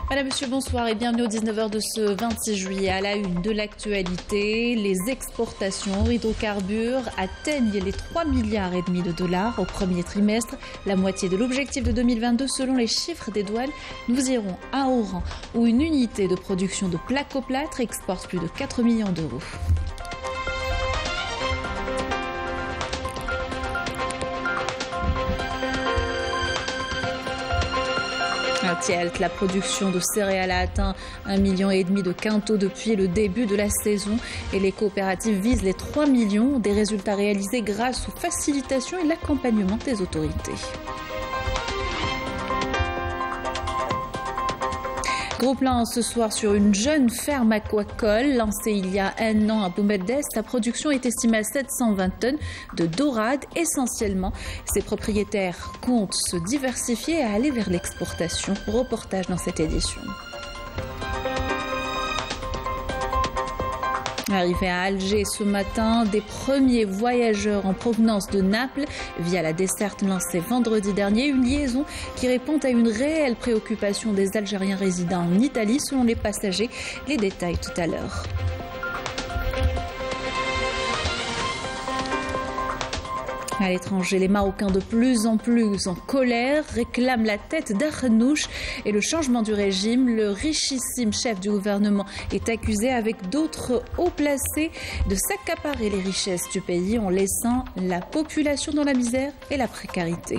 Madame, Monsieur, bonsoir et bienvenue aux 19h de ce 26 juillet. À la une de l'actualité, les exportations hydrocarbures atteignent les 3,5 milliards de dollars au premier trimestre, la moitié de l'objectif de 2022 selon les chiffres des douanes. Nous irons à Oran où une unité de production de placoplâtre exporte plus de 4 millions d'euros. À Tielt, la production de céréales a atteint 1,5 million de quintaux depuis le début de la saison et les coopératives visent les 3 millions, des résultats réalisés grâce aux facilitations et l'accompagnement des autorités. Gros plan ce soir sur une jeune ferme aquacole lancée il y a un an à Boumediès. Sa production est estimée à 720 tonnes de dorade essentiellement. Ses propriétaires comptent se diversifier et aller vers l'exportation. Reportage dans cette édition. Arrivé à Alger ce matin, des premiers voyageurs en provenance de Naples via la desserte lancée vendredi dernier, une liaison qui répond à une réelle préoccupation des Algériens résidant en Italie selon les passagers. Les détails tout à l'heure. À l'étranger, les Marocains de plus en plus en colère réclament la tête d'Arnouch et le changement du régime. Le richissime chef du gouvernement est accusé avec d'autres hauts placés de s'accaparer les richesses du pays en laissant la population dans la misère et la précarité.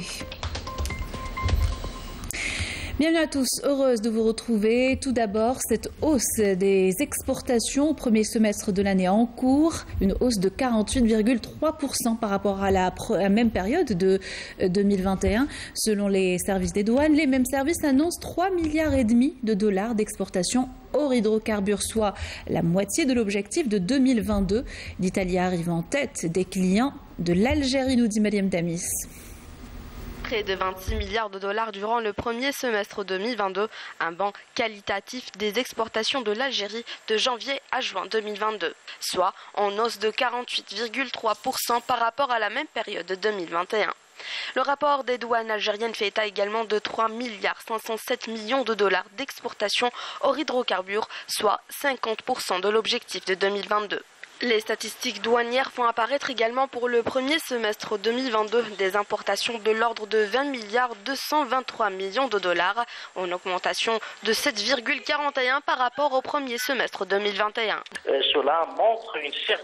Bienvenue à tous, heureuse de vous retrouver. Tout d'abord, cette hausse des exportations au premier semestre de l'année en cours, une hausse de 48,3% par rapport à la même période de 2021. Selon les services des douanes, les mêmes services annoncent 3,5 milliards de dollars d'exportation hors hydrocarbures, soit la moitié de l'objectif de 2022. L'Italie arrive en tête des clients de l'Algérie, nous dit Mariam Damis. Près de 26 milliards de dollars durant le premier semestre 2022, un bond qualitatif des exportations de l'Algérie de janvier à juin 2022, soit en hausse de 48,3% par rapport à la même période de 2021. Le rapport des douanes algériennes fait état également de 3,507 milliards de dollars d'exportations hors hydrocarbures, soit 50% de l'objectif de 2022. Les statistiques douanières font apparaître également pour le premier semestre 2022 des importations de l'ordre de 20,223 milliards de dollars, en augmentation de 7,41 par rapport au premier semestre 2021. Cela montre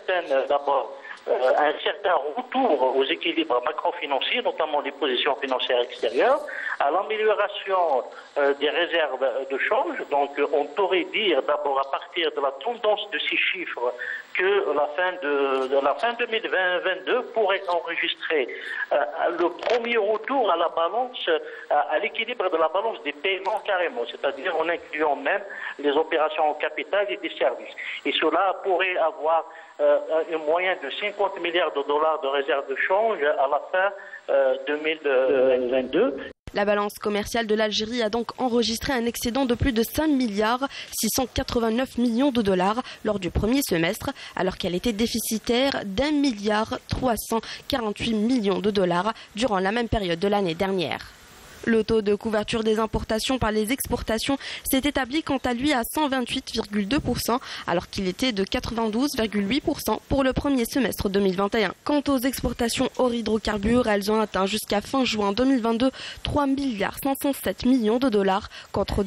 un certain retour aux équilibres macro-financiers, notamment des positions financières extérieures, à l'amélioration des réserves de change. Donc on pourrait dire d'abord à partir de la tendance de ces chiffres que la fin 2022 pourrait enregistrer le premier retour à la balance, à l'équilibre de la balance des paiements carrément, c'est-à-dire en incluant même les opérations en capital et des services. Et cela pourrait avoir une moyenne de 50 milliards de dollars de réserve de change à la fin 2022. La balance commerciale de l'Algérie a donc enregistré un excédent de plus de 5 milliards 689 millions de dollars lors du premier semestre, alors qu'elle était déficitaire d'1 milliard 348 millions de dollars durant la même période de l'année dernière. Le taux de couverture des importations par les exportations s'est établi quant à lui à 128,2%, alors qu'il était de 92,8% pour le premier semestre 2021. Quant aux exportations hors hydrocarbures, elles ont atteint jusqu'à fin juin 2022 3,507 milliards de dollars contre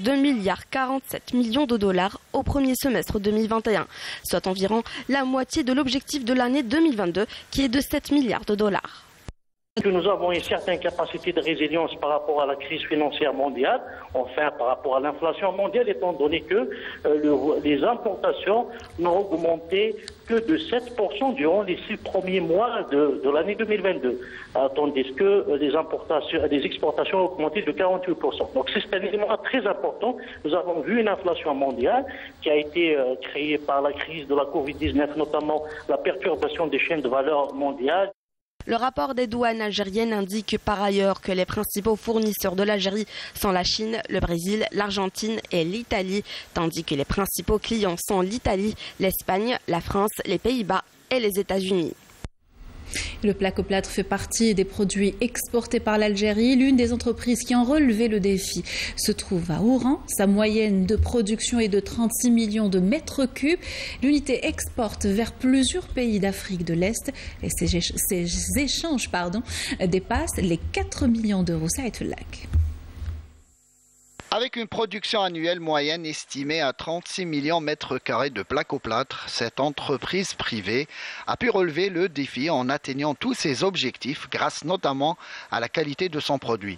2,47 milliards de dollars au premier semestre 2021, soit environ la moitié de l'objectif de l'année 2022 qui est de 7 milliards de dollars. Nous avons une certaine capacité de résilience par rapport à la crise financière mondiale, enfin par rapport à l'inflation mondiale, étant donné que les importations n'ont augmenté que de 7% durant les 6 premiers mois de l'année 2022, tandis que les exportations ont augmenté de 48%. Donc c'est un élément très important. Nous avons vu une inflation mondiale qui a été créée par la crise de la Covid-19, notamment la perturbation des chaînes de valeur mondiales. Le rapport des douanes algériennes indique par ailleurs que les principaux fournisseurs de l'Algérie sont la Chine, le Brésil, l'Argentine et l'Italie, tandis que les principaux clients sont l'Italie, l'Espagne, la France, les Pays-Bas et les États-Unis. Le placoplâtre fait partie des produits exportés par l'Algérie. L'une des entreprises qui ont relevé le défi se trouve à Oran. Sa moyenne de production est de 36 millions de mètres cubes. L'unité exporte vers plusieurs pays d'Afrique de l'Est et ces échanges dépassent les 4 millions d'euros. Saïd Fellak. Avec une production annuelle moyenne estimée à 36 millions de mètres carrés de placoplâtre, cette entreprise privée a pu relever le défi en atteignant tous ses objectifs grâce notamment à la qualité de son produit.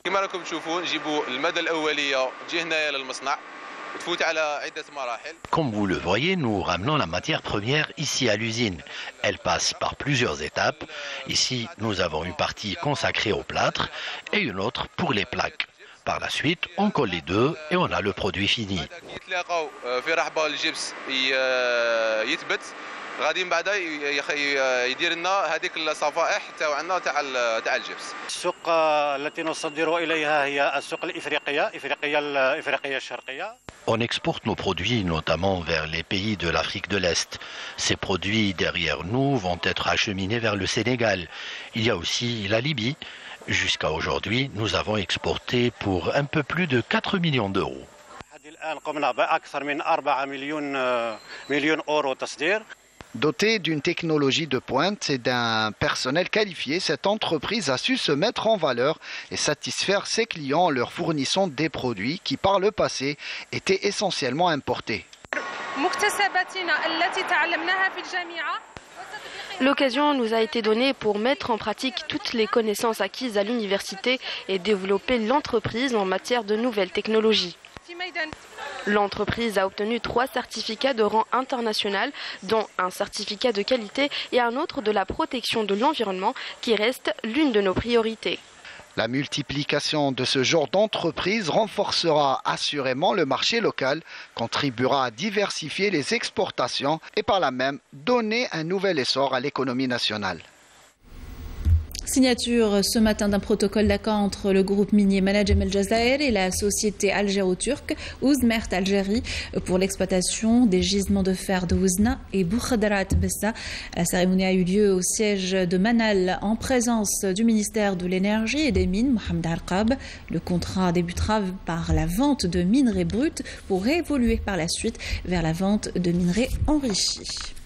Comme vous le voyez, nous ramenons la matière première ici à l'usine. Elle passe par plusieurs étapes. Ici, nous avons une partie consacrée au plâtre et une autre pour les plaques. Par la suite, on colle les deux et on a le produit fini. On exporte nos produits notamment vers les pays de l'Afrique de l'Est. Ces produits derrière nous vont être acheminés vers le Sénégal. Il y a aussi la Libye. Jusqu'à aujourd'hui, nous avons exporté pour un peu plus de 4 millions d'euros. Dotée d'une technologie de pointe et d'un personnel qualifié, cette entreprise a su se mettre en valeur et satisfaire ses clients en leur fournissant des produits qui, par le passé, étaient essentiellement importés. L'occasion nous a été donnée pour mettre en pratique toutes les connaissances acquises à l'université et développer l'entreprise en matière de nouvelles technologies. L'entreprise a obtenu 3 certificats de rang international, dont un certificat de qualité et un autre de la protection de l'environnement, qui reste l'une de nos priorités. La multiplication de ce genre d'entreprise renforcera assurément le marché local, contribuera à diversifier les exportations et par là même donner un nouvel essor à l'économie nationale. Signature ce matin d'un protocole d'accord entre le groupe minier Managem El Jazair et la société algéro-turque Ouzmert Algérie pour l'exploitation des gisements de fer de Ouzna et Boukhadarat Bessa. La cérémonie a eu lieu au siège de Manal en présence du ministère de l'Énergie et des Mines, Mohamed Arqab. Le contrat débutera par la vente de minerais bruts pour évoluer par la suite vers la vente de minerais enrichis.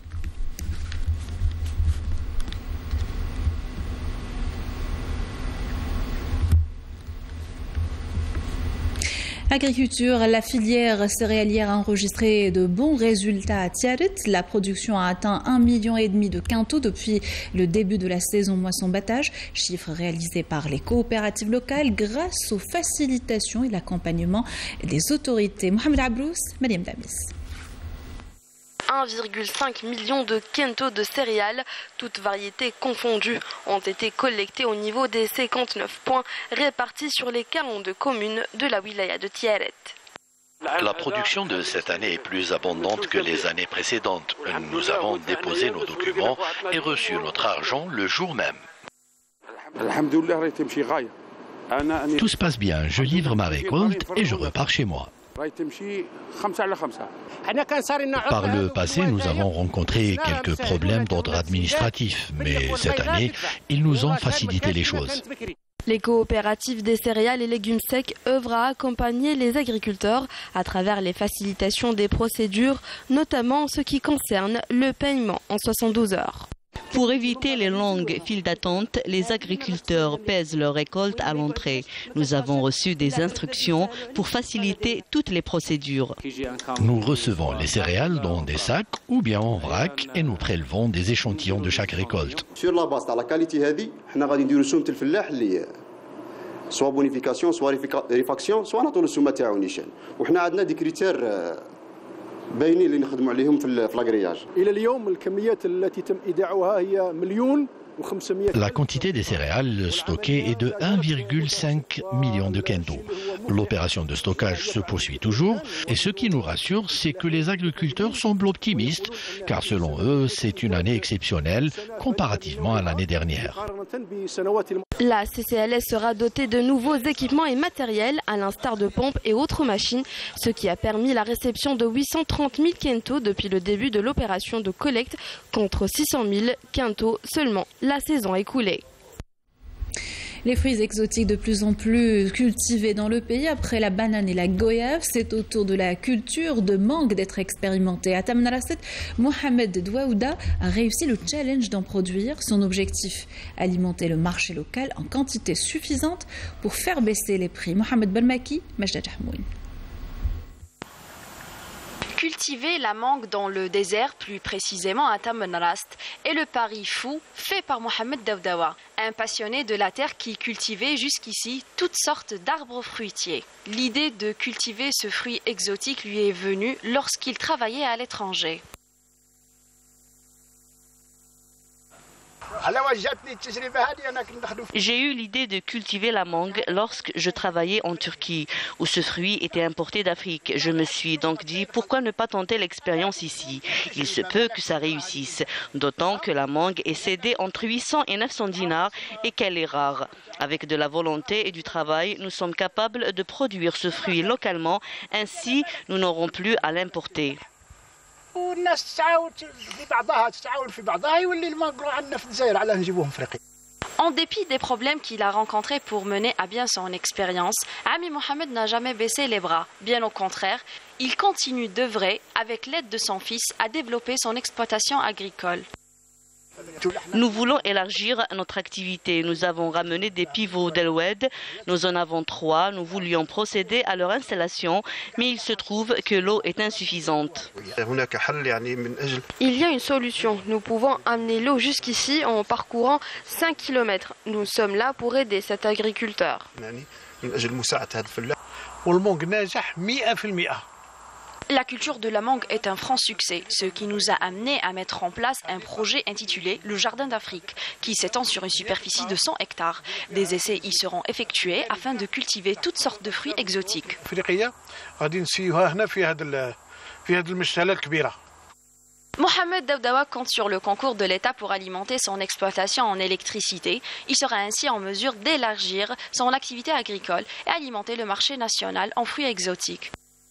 Agriculture, la filière céréalière a enregistré de bons résultats à Tiarit. La production a atteint 1,5 million de quintaux depuis le début de la saison moisson-battage, chiffre réalisé par les coopératives locales grâce aux facilitations et l'accompagnement des autorités. Mohamed Abrous, Mariam Damis. 1,5 million de quintaux de céréales, toutes variétés confondues, ont été collectés au niveau des 59 points répartis sur les 42 communes de la wilaya de Tiaret. La production de cette année est plus abondante que les années précédentes. Nous avons déposé nos documents et reçu notre argent le jour même. Tout se passe bien, je livre ma récolte et je repars chez moi. Par le passé, nous avons rencontré quelques problèmes d'ordre administratif, mais cette année, ils nous ont facilité les choses. Les coopératives des céréales et légumes secs œuvrent à accompagner les agriculteurs à travers les facilitations des procédures, notamment en ce qui concerne le paiement en 72 heures. Pour éviter les longues files d'attente, les agriculteurs pèsent leur récolte à l'entrée. Nous avons reçu des instructions pour faciliter toutes les procédures. Nous recevons les céréales dans des sacs ou bien en vrac et nous prélevons des échantillons de chaque récolte. Sur la base de la qualité هذه احنا غادي نديروا سومة الفلاح اللي soit bonification soit réfaction soit نعطوا له السومة تاعو نيشان وحنا عندنا دي كريتير باينين اللي نخدموا عليهم في لاغرياج. الى اليوم الكميات التي تم ايداعها هي 1,500,000. La quantité des céréales stockées est de 1,5 million de quintaux. L'opération de stockage se poursuit toujours et ce qui nous rassure, c'est que les agriculteurs semblent optimistes car selon eux, c'est une année exceptionnelle comparativement à l'année dernière. La CCLS sera dotée de nouveaux équipements et matériels, à l'instar de pompes et autres machines, ce qui a permis la réception de 830 000 quintaux depuis le début de l'opération de collecte, contre 600 000 quintaux seulement la saison écoulée. Les fruits exotiques de plus en plus cultivés dans le pays, après la banane et la goyave, c'est au tour de la culture de mangue d'être expérimentée. À Tamanrasset, Mohamed Douaouda a réussi le challenge d'en produire. Son objectif, alimenter le marché local en quantité suffisante pour faire baisser les prix. Mohamed Belmaki, Majda Jahmoun. Cultiver la mangue dans le désert, plus précisément à Tamanrast, est le pari fou fait par Mohamed Douaouda, un passionné de la terre qui cultivait jusqu'ici toutes sortes d'arbres fruitiers. L'idée de cultiver ce fruit exotique lui est venue lorsqu'il travaillait à l'étranger. J'ai eu l'idée de cultiver la mangue lorsque je travaillais en Turquie, où ce fruit était importé d'Afrique. Je me suis donc dit, pourquoi ne pas tenter l'expérience ici? Il se peut que ça réussisse, d'autant que la mangue est cédée entre 800 et 900 dinars et qu'elle est rare. Avec de la volonté et du travail, nous sommes capables de produire ce fruit localement, ainsi nous n'aurons plus à l'importer. En dépit des problèmes qu'il a rencontrés pour mener à bien son expérience, Ami Mohamed n'a jamais baissé les bras. Bien au contraire, il continue d'œuvrer avec l'aide de son fils à développer son exploitation agricole. Nous voulons élargir notre activité. Nous avons ramené des pivots d'El-Oued. Nous en avons 3. Nous voulions procéder à leur installation, mais il se trouve que l'eau est insuffisante. Il y a une solution. Nous pouvons amener l'eau jusqu'ici en parcourant 5 km. Nous sommes là pour aider cet agriculteur. La culture de la mangue est un franc succès, ce qui nous a amené à mettre en place un projet intitulé le Jardin d'Afrique, qui s'étend sur une superficie de 100 hectares. Des essais y seront effectués afin de cultiver toutes sortes de fruits exotiques. Mohamed Douaouda compte sur le concours de l'État pour alimenter son exploitation en électricité. Il sera ainsi en mesure d'élargir son activité agricole et alimenter le marché national en fruits exotiques.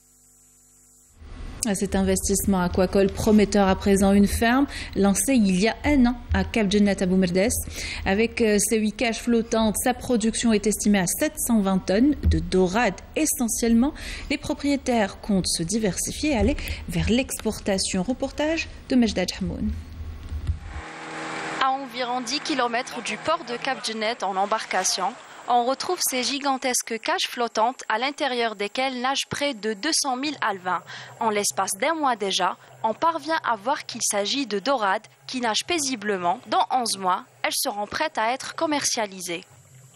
Cet investissement aquacole prometteur à présent, une ferme lancée il y a 1 an à Cap Djennet à Boumerdes. Avec ses 8 cages flottantes, sa production est estimée à 720 tonnes de dorade essentiellement. Les propriétaires comptent se diversifier et aller vers l'exportation. Reportage de Majda Jahmoun. À environ 10 km du port de Cap Djennet en embarcation, on retrouve ces gigantesques cages flottantes à l'intérieur desquelles nagent près de 200 000 alevins. En l'espace d'1 mois déjà, on parvient à voir qu'il s'agit de dorades qui nagent paisiblement. Dans 11 mois, elles seront prêtes à être commercialisées.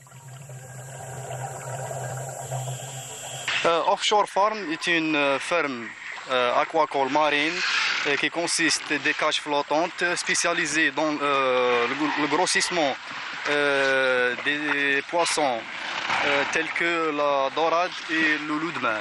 Offshore Farm est une ferme aquacole marine qui consiste des cages flottantes spécialisées dans le grossissement des poissons tels que la dorade et le loup de mer.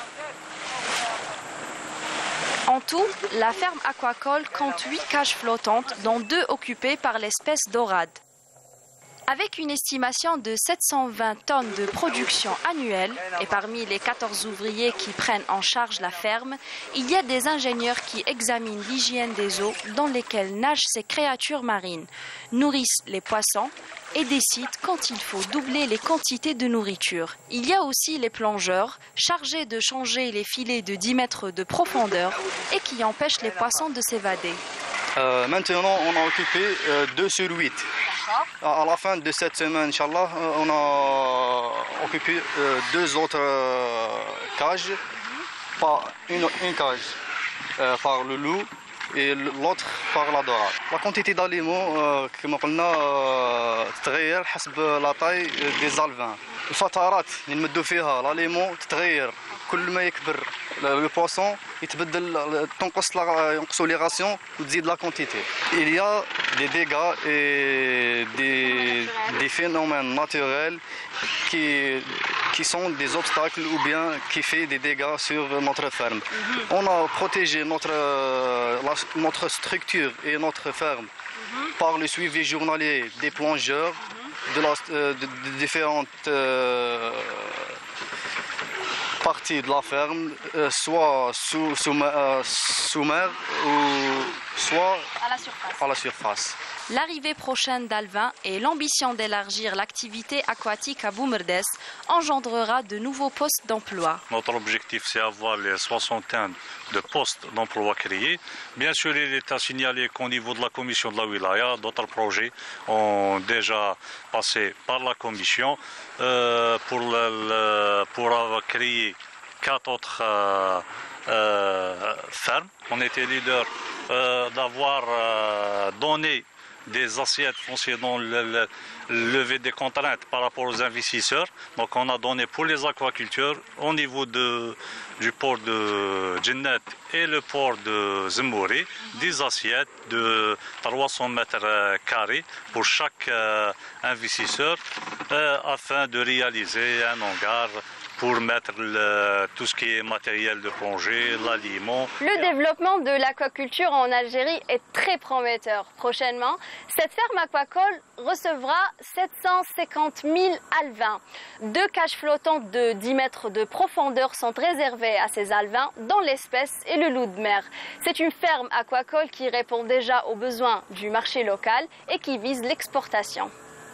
En tout, la ferme aquacole compte 8 cages flottantes, dont 2 occupées par l'espèce dorade. Avec une estimation de 720 tonnes de production annuelle, et parmi les 14 ouvriers qui prennent en charge la ferme, il y a des ingénieurs qui examinent l'hygiène des eaux dans lesquelles nagent ces créatures marines, nourrissent les poissons et décident quand il faut doubler les quantités de nourriture. Il y a aussi les plongeurs, chargés de changer les filets de 10 mètres de profondeur et qui empêchent les poissons de s'évader. Maintenant, on a occupé 2 sur 8. À la fin de cette semaine, Inch'Allah, on a occupé 2 autres cages, une cage par le loup et l'autre par la dorade. La quantité d'aliments, كما قلنا تتغير حسب la taille des alevins. الفترات اللي نمدوا فيها الاليمون تتغير كل ما يكبر le poisson يتبدل ينقصوا les rations وتزيد la quantité. Il y a des dégâts et des phénomènes naturels qui sont des obstacles ou bien qui font des dégâts sur notre ferme. On a protégé notre structure et notre ferme par le suivi journalier des plongeurs de différentes parties de la ferme, soit sous mer ou soit à la surface. L'arrivée prochaine d'Alvin et l'ambition d'élargir l'activité aquatique à Boumerdès engendrera de nouveaux postes d'emploi. Notre objectif, c'est avoir les 61 de postes d'emploi créés. Bien sûr, il est à signaler qu'au niveau de la commission de la Wilaya, d'autres projets ont déjà passé par la commission pour avoir créé 4 autres fermes. On était leader d'avoir donné des assiettes concernant le lever des contraintes par rapport aux investisseurs. Donc on a donné pour les aquaculteurs au niveau du port de Djennet et le port de Zemouri des assiettes de 300 mètres carrés pour chaque investisseur afin de réaliser un hangar pour mettre tout ce qui est matériel de plongée, l'aliment. Le développement de l'aquaculture en Algérie est très prometteur. Prochainement, cette ferme aquacole recevra 750 000 alevins. 2 cages flottantes de 10 mètres de profondeur sont réservées à ces alevins, dont l'espèce est le loup de mer. C'est une ferme aquacole qui répond déjà aux besoins du marché local et qui vise l'exportation.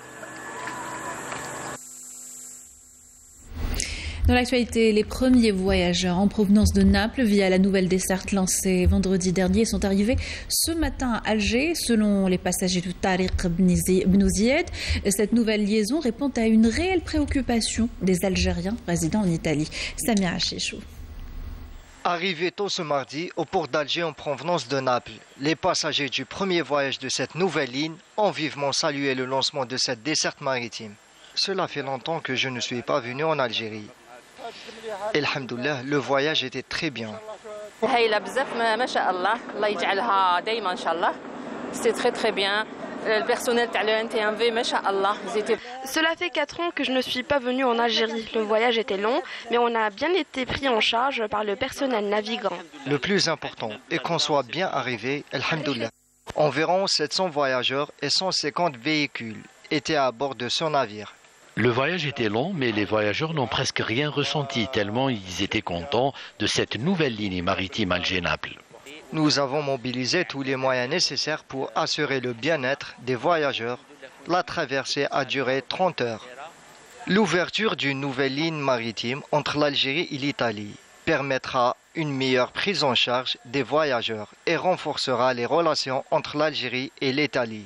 Dans l'actualité, les premiers voyageurs en provenance de Naples via la nouvelle desserte lancée vendredi dernier sont arrivés ce matin à Alger. Selon les passagers du Tariq Bnouzied, cette nouvelle liaison répond à une réelle préoccupation des Algériens résidant en Italie. Samir Achichou. Arrivés tôt ce mardi au port d'Alger en provenance de Naples, les passagers du premier voyage de cette nouvelle ligne ont vivement salué le lancement de cette desserte maritime. Cela fait longtemps que je ne suis pas venu en Algérie. Alhamdoulilah, le voyage était très bien. C'était très très bien. Le personnel de l'NTMV, machallah, ils étaient... Cela fait 4 ans que je ne suis pas venu en Algérie. Le voyage était long, mais on a bien été pris en charge par le personnel navigant. Le plus important est qu'on soit bien arrivé, alhamdoulilah. Environ 700 voyageurs et 150 véhicules étaient à bord de ce navire. Le voyage était long, mais les voyageurs n'ont presque rien ressenti, tellement ils étaient contents de cette nouvelle ligne maritime Alger-Naples. Nous avons mobilisé tous les moyens nécessaires pour assurer le bien-être des voyageurs. La traversée a duré 30 heures. L'ouverture d'une nouvelle ligne maritime entre l'Algérie et l'Italie permettra une meilleure prise en charge des voyageurs et renforcera les relations entre l'Algérie et l'Italie.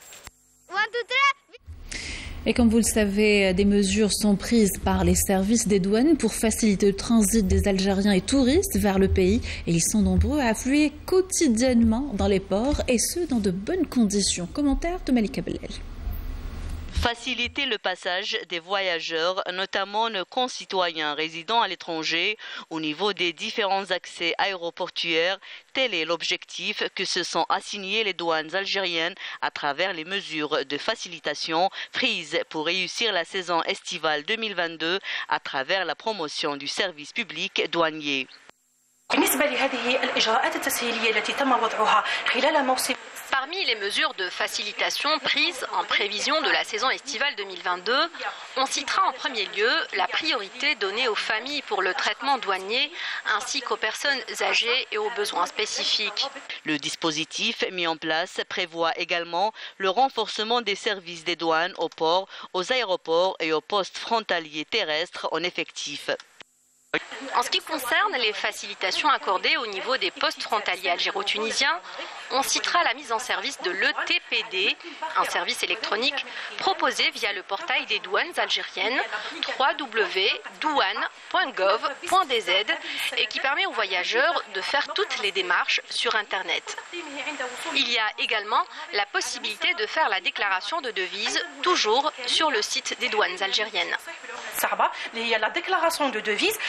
Et comme vous le savez, des mesures sont prises par les services des douanes pour faciliter le transit des Algériens et touristes vers le pays. Et ils sont nombreux à affluer quotidiennement dans les ports, et ce, dans de bonnes conditions. Commentaire de Malika Bellel. Faciliter le passage des voyageurs, notamment nos concitoyens résidant à l'étranger, au niveau des différents accès aéroportuaires, tel est l'objectif que se sont assignés les douanes algériennes à travers les mesures de facilitation prises pour réussir la saison estivale 2022 à travers la promotion du service public douanier. Parmi les mesures de facilitation prises en prévision de la saison estivale 2022, on citera en premier lieu la priorité donnée aux familles pour le traitement douanier ainsi qu'aux personnes âgées et aux besoins spécifiques. Le dispositif mis en place prévoit également le renforcement des services des douanes aux ports, aux aéroports et aux postes frontaliers terrestres en effectif. En ce qui concerne les facilitations accordées au niveau des postes frontaliers algéro-tunisiens, on citera la mise en service de l'ETPD, un service électronique proposé via le portail des douanes algériennes www.douane.gov.dz et qui permet aux voyageurs de faire toutes les démarches sur Internet. Il y a également la possibilité de faire la déclaration de devise, toujours sur le site des douanes algériennes. La déclaration de devise.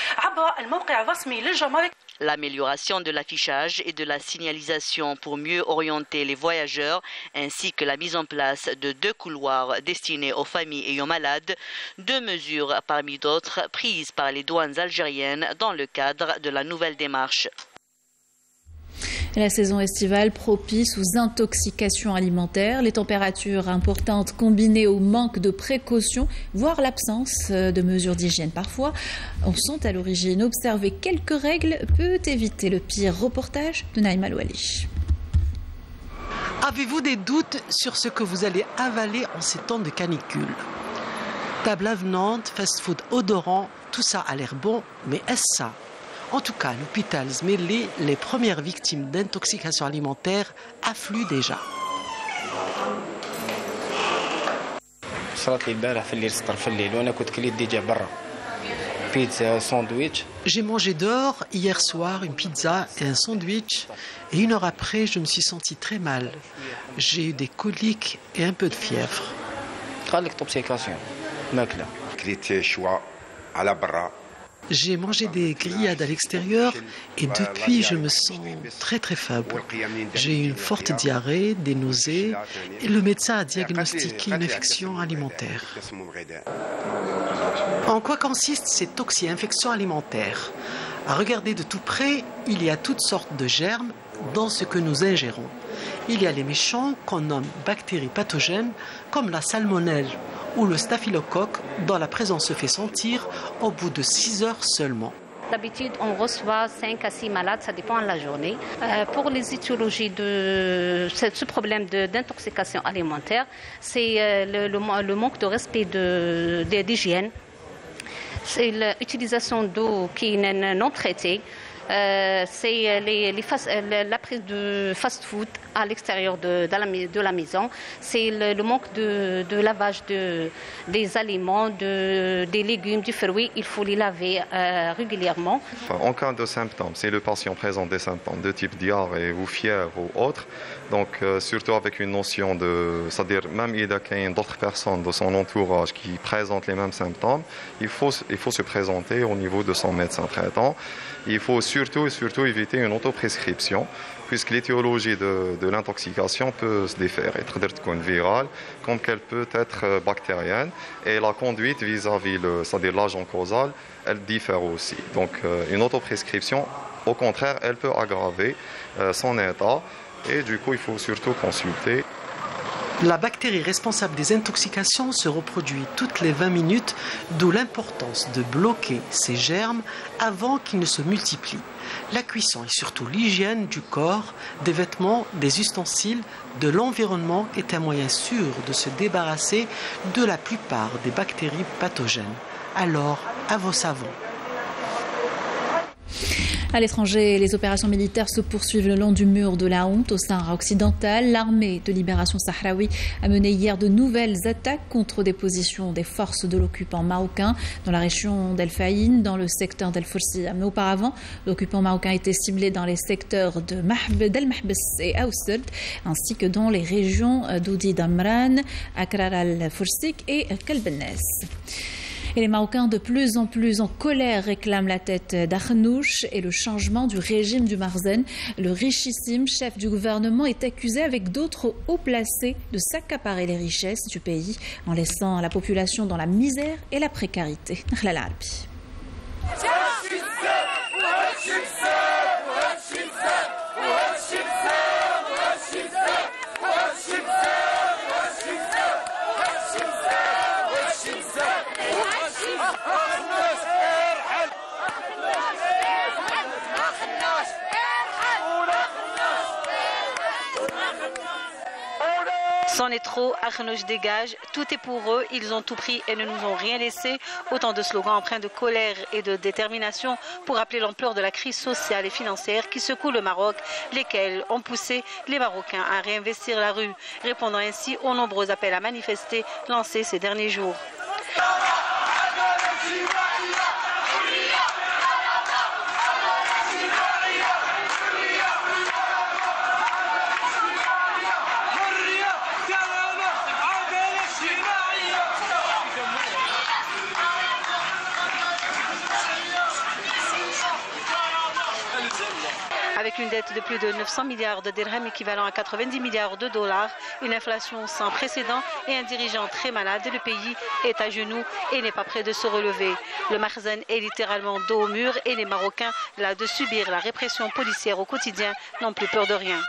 L'amélioration de l'affichage et de la signalisation pour mieux orienter les voyageurs, ainsi que la mise en place de 2 couloirs destinés aux familles ayant malades, 2 mesures parmi d'autres prises par les douanes algériennes dans le cadre de la nouvelle démarche. La saison estivale propice aux intoxications alimentaires. Les températures importantes combinées au manque de précautions, voire l'absence de mesures d'hygiène parfois, en sont à l'origine. Observer quelques règles peut éviter le pire. Reportage de Naïma Louali. Avez-vous des doutes sur ce que vous allez avaler en ces temps de canicule? Table avenante, fast-food odorant, tout ça a l'air bon, mais est-ce ça? En tout cas, à l'hôpital Zmeli, les premières victimes d'intoxication alimentaire affluent déjà. J'ai mangé dehors hier soir une pizza et un sandwich et 1 heure après, je me suis senti très mal. J'ai eu des coliques et un peu de fièvre. J'ai mangé des grillades à l'extérieur et depuis je me sens très très faible. J'ai eu une forte diarrhée, des nausées et le médecin a diagnostiqué une infection alimentaire. En quoi consiste cette oxy-infection alimentaire? À regarder de tout près, il y a toutes sortes de germes dans ce que nous ingérons. Il y a les méchants qu'on nomme bactéries pathogènes comme la salmonelle ou le staphylocoque dont la présence se fait sentir au bout de 6 heures seulement. D'habitude, on reçoit 5 à 6 malades, ça dépend de la journée. Pour les étiologies de ce problème d'intoxication alimentaire, c'est le manque de respect d'hygiène. C'est l'utilisation d'eau qui est non traitée. C'est la prise de fast-food à l'extérieur de la maison. C'est le manque de lavage des aliments, des légumes, des fruits. Il faut les laver régulièrement. En cas de symptômes, si le patient présente des symptômes de type diarrhée ou fièvre ou autre, donc surtout avec une notion de, c'est-à-dire même il y a d'autres personnes de son entourage qui présentent les mêmes symptômes, il faut se présenter au niveau de son médecin traitant. Il faut surtout éviter une autoprescription, puisque l'étiologie de l'intoxication peut se défaire, être virale, comme qu'elle peut être bactérienne, et la conduite vis-à-vis c'est-à-dire l'agent causal, elle diffère aussi. Donc une autoprescription, au contraire, elle peut aggraver son état, et du coup il faut surtout consulter. La bactérie responsable des intoxications se reproduit toutes les 20 minutes, d'où l'importance de bloquer ces germes avant qu'ils ne se multiplient. La cuisson et surtout l'hygiène du corps, des vêtements, des ustensiles, de l'environnement est un moyen sûr de se débarrasser de la plupart des bactéries pathogènes. Alors, à vos savons. À l'étranger, les opérations militaires se poursuivent le long du mur de la honte au Sahara occidental. L'armée de libération sahraoui a mené hier de nouvelles attaques contre des positions des forces de l'occupant marocain dans la région d'El Faïn, dans le secteur d'El Foursiya. Mais auparavant, l'occupant marocain était ciblé dans les secteurs d'El Mahbes et Aousserd, ainsi que dans les régions d'Oudi Damran, Akrar al-Foursik et Kelbenes. Et les Marocains de plus en plus en colère réclament la tête d'Arnouch et le changement du régime du Marzen. Le richissime chef du gouvernement est accusé avec d'autres hauts placés de s'accaparer les richesses du pays en laissant la population dans la misère et la précarité. C'en est trop, Arnouch dégage, tout est pour eux, ils ont tout pris et ne nous ont rien laissé. Autant de slogans empreints de colère et de détermination pour rappeler l'ampleur de la crise sociale et financière qui secoue le Maroc, lesquels ont poussé les Marocains à réinvestir la rue, répondant ainsi aux nombreux appels à manifester lancés ces derniers jours. Avec avec une dette de plus de 900 milliards de dirhams, équivalent à 90 milliards de dollars, une inflation sans précédent et un dirigeant très malade, le pays est à genoux et n'est pas prêt de se relever. Le Makhzen est littéralement dos au mur et les Marocains, là de subir la répression policière au quotidien, n'ont plus peur de rien.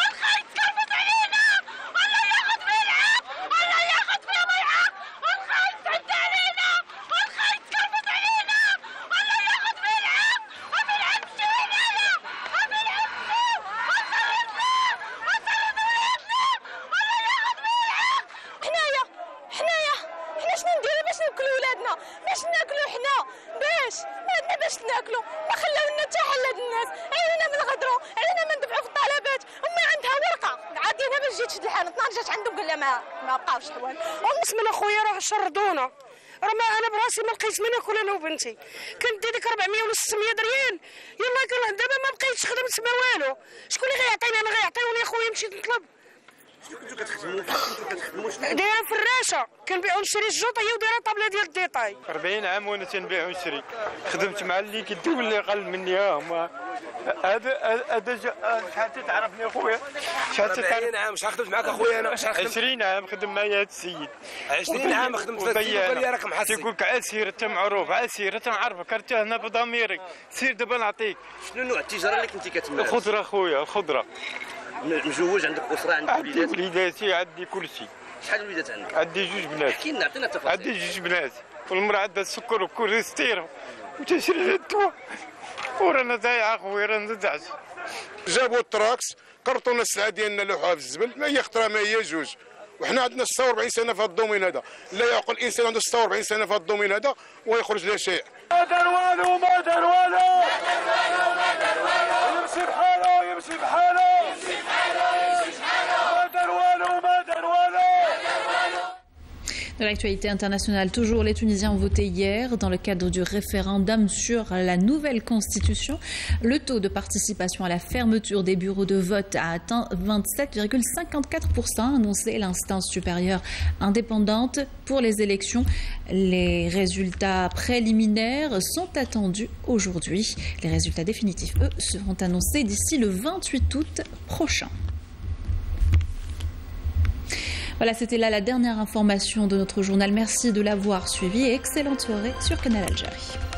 من اخويا راح شردونا راه انا براسي ما لقيت ما ناكل انا وبنتي كندي ديك 400 ولا 600 ريال يلا كره دابا ما بقيتش خدمت ما والو شكون اللي غيعطيني انا غيعطيوني اخويا مشيت نطلب شنو كنتو كتخدموا دايره فراشه كنبيعو نشري الجوطيه ودايره طابله ديال الديطاي 40 عام وانا تنبيع ونشري خدمت مع اللي كدو واللي قل مني هما هذا شحال تعرفني اخويا شحال 40 عام شحال خدمت معاك اخويا انا 20 عام خدم معايا هذا السيد 20 عام خدمت في السيد وقال لي راك محسن تيقول لك عاد سير انت معروف عاد سير انت نعرفك انت هنا بضميرك سير دابا نعطيك. شنو نوع التجاره اللي كنتي كتمارس؟ الخضره اخويا الخضره. مزوج عندك اسره عندك وليدات؟ عندي وليداتي عندي كل شيء. شحال الوليدات عندك؟ عندي 2 بنات. احكي لنا عطينا التفاصيل. عندي 2 بنات والمراه عندها السكر والكوليسترول وتشري لها الدواء ورانا ضايعه خويا رانا ندعس. جابوا التراكس قرطونا السلعه ديالنا لوحوها في الزبل ما هي خطره ما هي جوج وحنا عندنا 46 سنه في هذا الدومين هذا لا يعقل الانسان عنده 46 سنه في هذا الدومين هذا ويخرج لا شيء. ما دار والو ما دار والو يمشي بحاله يمشي بحاله ما دار والو ما دار والو. Dans l'actualité internationale, toujours, les Tunisiens ont voté hier dans le cadre du référendum sur la nouvelle constitution. Le taux de participation à la fermeture des bureaux de vote a atteint 27,54%, annoncé l'instance supérieure indépendante pour les élections. Les résultats préliminaires sont attendus aujourd'hui. Les résultats définitifs, eux, seront annoncés d'ici le 28 août prochain. Voilà, c'était là la dernière information de notre journal. Merci de l'avoir suivi et excellente soirée sur Canal Algérie.